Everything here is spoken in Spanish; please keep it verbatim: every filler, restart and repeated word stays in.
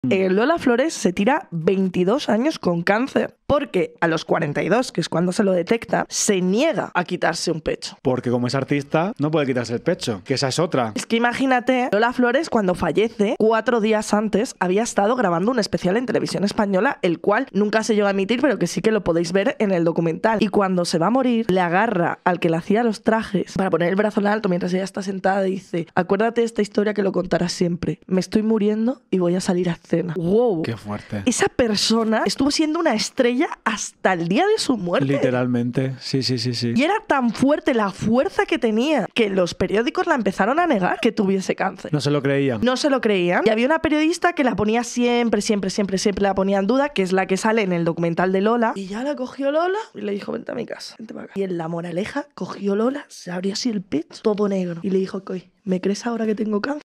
Eh, Lola Flores se tira veintidós años con cáncer porque a los cuarenta y dos, que es cuando se lo detecta, se niega a quitarse un pecho. Porque como es artista, no puede quitarse el pecho, que esa es otra. Es que imagínate, Lola Flores cuando fallece, cuatro días antes, había estado grabando un especial en Televisión Española, el cual nunca se llegó a emitir, pero que sí que lo podéis ver en el documental. Y cuando se va a morir, le agarra al que le hacía los trajes para poner el brazo en alto mientras ella está sentada y dice: acuérdate de esta historia que lo contarás siempre. Me estoy muriendo y voy a salir a cena. ¡Wow! Qué fuerte. Esa persona estuvo siendo una estrella hasta el día de su muerte. Literalmente, sí, sí, sí, sí. Y era tan fuerte la fuerza que tenía que los periódicos la empezaron a negar que tuviese cáncer. No se lo creían. No se lo creían. Y había una periodista que la ponía siempre, siempre, siempre, siempre la ponía en duda, que es la que sale en el documental de Lola. Y ya la cogió Lola y le dijo: vente a mi casa, vente para acá. Y en La Moraleja cogió Lola, se abrió así el pecho, todo negro. Y le dijo: ¿me crees ahora que tengo cáncer?